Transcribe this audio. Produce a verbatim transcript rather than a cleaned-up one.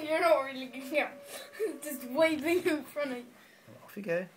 You're not really looking out. Just waving in front of you. Off you go.